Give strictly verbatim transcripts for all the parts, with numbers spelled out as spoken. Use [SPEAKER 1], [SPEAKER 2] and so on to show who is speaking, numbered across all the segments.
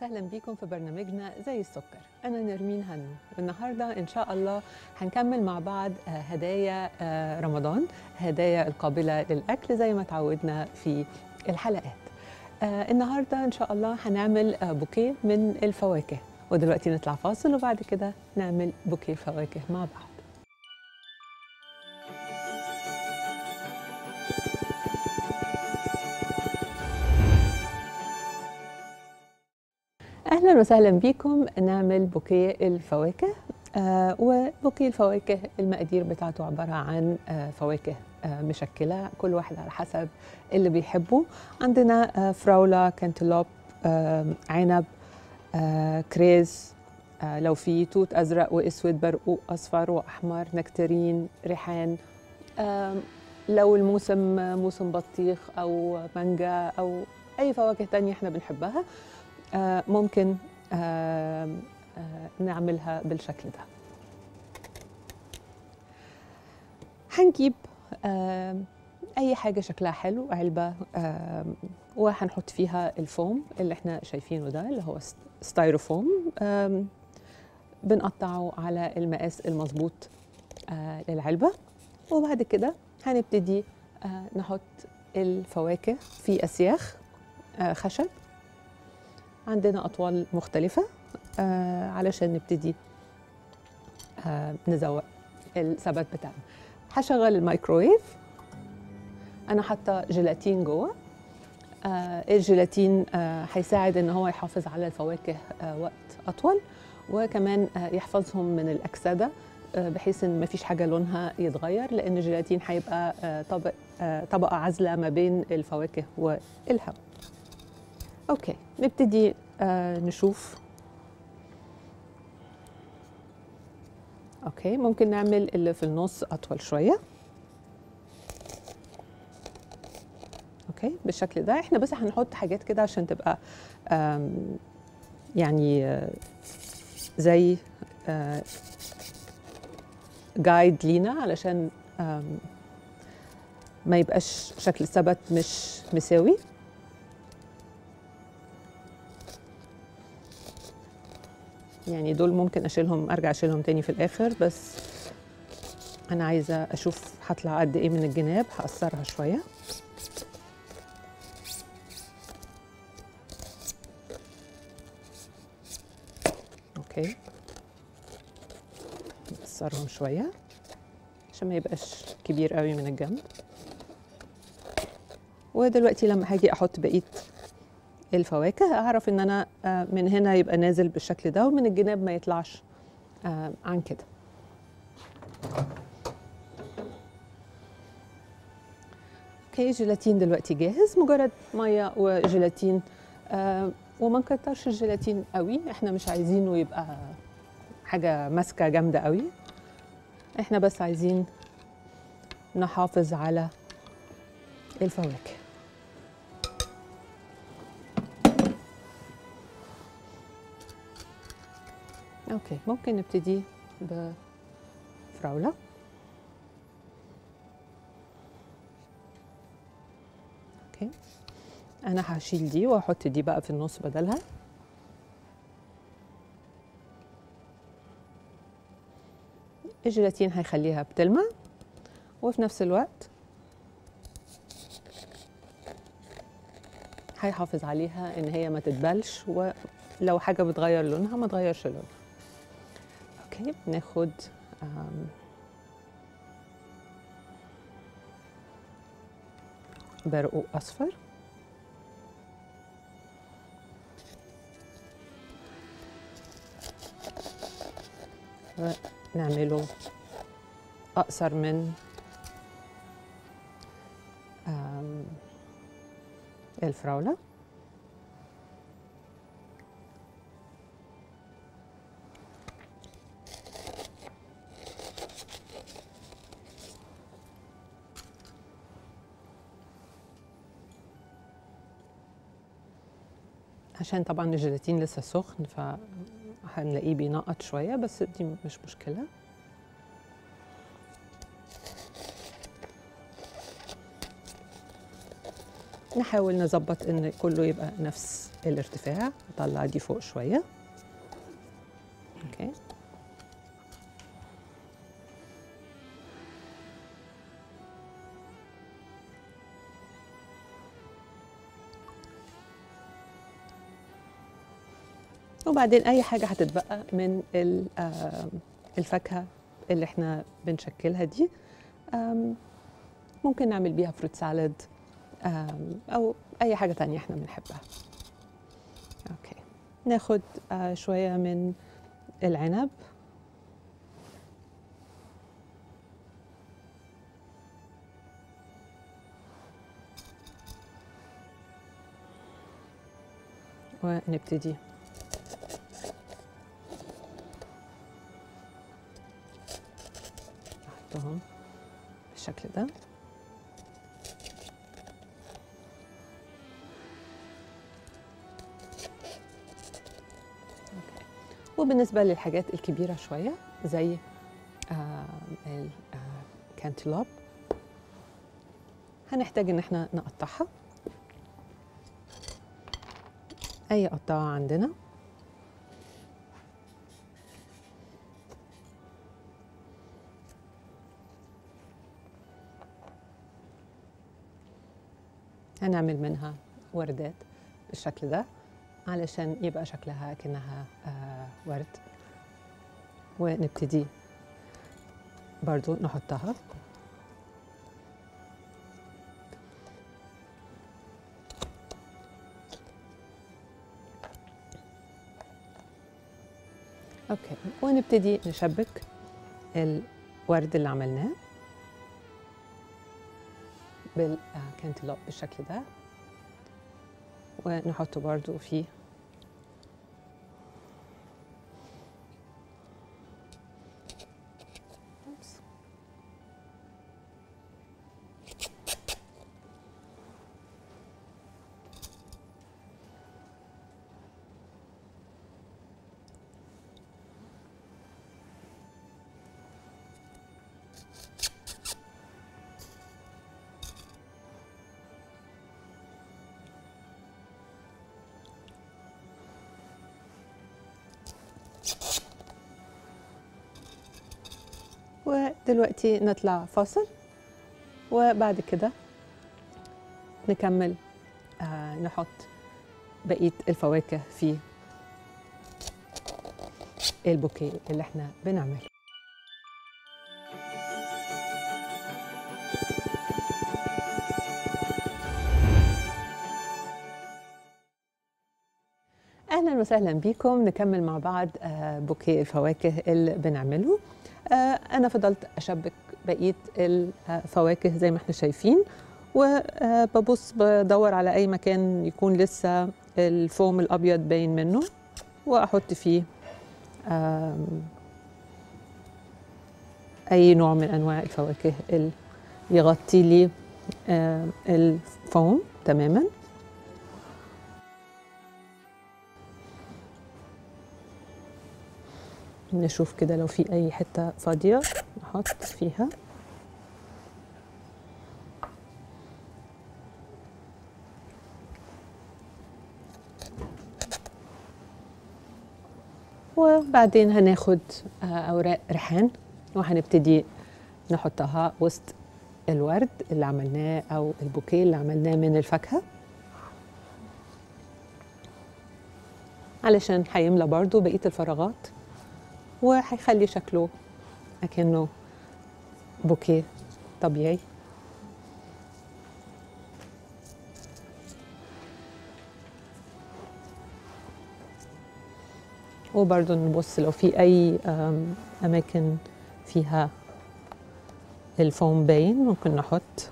[SPEAKER 1] وسهلا بيكم في برنامجنا زي السكر. أنا نرمين هنو، والنهاردة إن شاء الله هنكمل مع بعض هدايا رمضان، هدايا القابلة للأكل زي ما تعودنا في الحلقات. النهاردة إن شاء الله هنعمل بوكيه من الفواكه، ودلوقتي نطلع فاصل وبعد كده نعمل بوكيه فواكه مع بعض. أهلا وسهلا بيكم. نعمل بوكيه الفواكه. آه وبوكيه الفواكه المقادير بتاعته عبارة عن آه فواكه آه مشكلة، كل واحد على حسب اللي بيحبه. عندنا آه فراولة، كانتلوب، آه عنب، آه كريز، آه لو في توت أزرق وأسود، برقوق أصفر وأحمر، نكترين، ريحان. آه لو الموسم موسم بطيخ أو مانجا أو أي فواكه تانية احنا بنحبها، آه ممكن آه آه نعملها بالشكل ده. هنجيب آه أي حاجة شكلها حلو، علبة، آه وهنحط فيها الفوم اللي احنا شايفينه ده اللي هو ستايروفوم. آه بنقطعه على المقاس المظبوط آه للعلبة، وبعد كده هنبتدي آه نحط الفواكه في أسياخ آه خشب. عندنا أطوال مختلفة آه علشان نبتدي آه نزوق الثبات بتاعنا. هشغل الميكرويف. أنا حاطة جيلاتين جوه. آه الجيلاتين آه هيساعد إن هو يحافظ على الفواكه آه وقت أطول، وكمان آه يحفظهم من الأكسدة آه بحيث إن مفيش حاجة لونها يتغير، لأن الجيلاتين هيبقى آه طبق آه طبقة عازلة ما بين الفواكه والهواء. أوكي، نبتدي آه نشوف. اوكي، ممكن نعمل اللي في النص اطول شويه. اوكي بالشكل ده. احنا بس هنحط حاجات كده عشان تبقى يعني زي جايد لينا، علشان ما يبقاش شكل الثبت مش مساوي. يعني دول ممكن اشيلهم، ارجع اشيلهم تاني في الاخر، بس انا عايزه اشوف هطلع قد ايه من الجناب. هقصرها شويه. اوكي، نقصرهم شويه عشان ما يبقاش كبير قوي من الجنب. ودلوقتي لما هاجي احط بقيه الفواكه اعرف ان انا من هنا يبقى نازل بالشكل ده، ومن الجناب ما يطلعش عن كده. اوكي، الجيلاتين دلوقتي جاهز. مجرد ميه وجيلاتين، آه وما نكترش الجيلاتين قوي، احنا مش عايزينه يبقى حاجه ماسكه جامده قوي، احنا بس عايزين نحافظ على الفواكه. اوكي، ممكن نبتدي بفراوله. اوكي، انا هشيل دي واحط دي بقى في النص بدلها. الجيلاتين هيخليها بتلمع، وفي نفس الوقت هيحافظ عليها ان هي ما تتبلش، ولو حاجه بتغير لونها ما تغيرش لونها. اوكي، ناخد برقوق اصفر، ونعمله اقصر من الفراوله. عشان طبعا الجيلاتين لسه سخن فهنلاقيه بينقط شويه، بس دي مش مشكله. نحاول نظبط ان كله يبقى نفس الارتفاع. نطلع دي فوق شويه. اوكي. وبعدين اي حاجه هتتبقى من الفاكهه اللي احنا بنشكلها دي ممكن نعمل بيها فروت سالاد او اي حاجه تانية احنا بنحبها. اوكي. ناخد شويه من العنب. ونبتدي نحطهم بالشكل ده. وبالنسبة للحاجات الكبيرة شوية زي الكانتلوب هنحتاج ان احنا نقطعها اي قطعة عندنا. هنعمل منها وردات بالشكل ده علشان يبقى شكلها كأنها آه ورد. ونبتدي برضو نحطها. اوكي. ونبتدي نشبك الورد اللي عملناه بالكانتلوب بالشكل ده ونحطه برضو فيه ودلوقتي نطلع فاصل وبعد كده نكمل آه نحط بقية الفواكه في البوكيه اللي احنا بنعمله. اهلا وسهلا بيكم. نكمل مع بعض آه بوكيه الفواكه اللي بنعمله. أنا فضلت أشبك بقية الفواكه زي ما احنا شايفين وببص بدور على أي مكان يكون لسه الفوم الأبيض باين منه وأحط فيه أي نوع من أنواع الفواكه اللي يغطي لي الفوم تماما. نشوف كده لو في أي حتة فاضية نحط فيها. وبعدين هناخد أوراق ريحان وهنبتدي نحطها وسط الورد اللي عملناه أو البوكيه اللي عملناه من الفاكهة علشان هيملى برضو بقية الفراغات وهيخلي شكله أكنه بوكيه طبيعي. وبرضو نبص لو في أي أماكن فيها الفوم باين ممكن نحط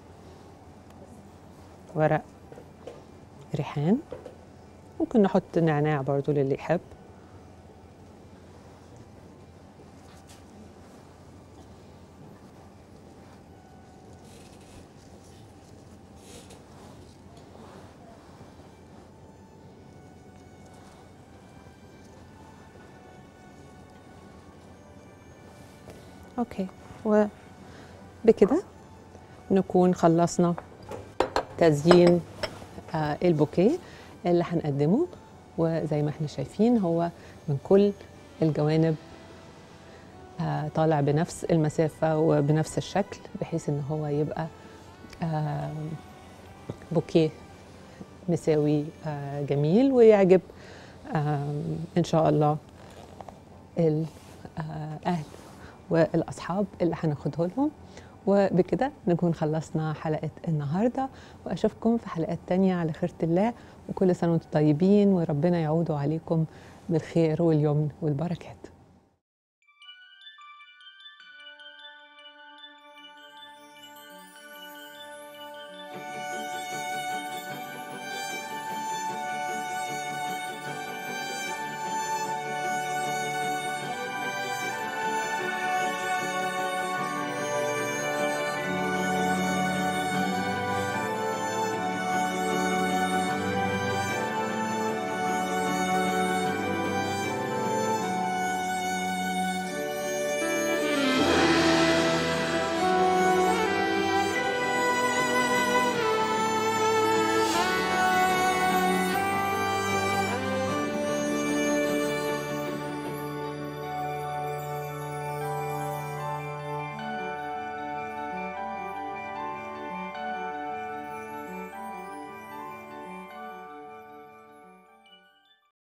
[SPEAKER 1] ورق ريحان. ممكن نحط نعناع برضو للي يحب. اوكي. وبكده نكون خلصنا تزيين آه البوكيه اللي هنقدمه. وزي ما احنا شايفين هو من كل الجوانب آه طالع بنفس المسافة وبنفس الشكل، بحيث ان هو يبقى آه بوكيه مساوي آه جميل ويعجب آه ان شاء الله الأهل والأصحاب اللي هناخده لهم. وبكده نكون خلصنا حلقة النهاردة، وأشوفكم في حلقات تانية على خيرة الله، وكل سنة وانتم طيبين، وربنا يعودوا عليكم بالخير واليمن والبركات.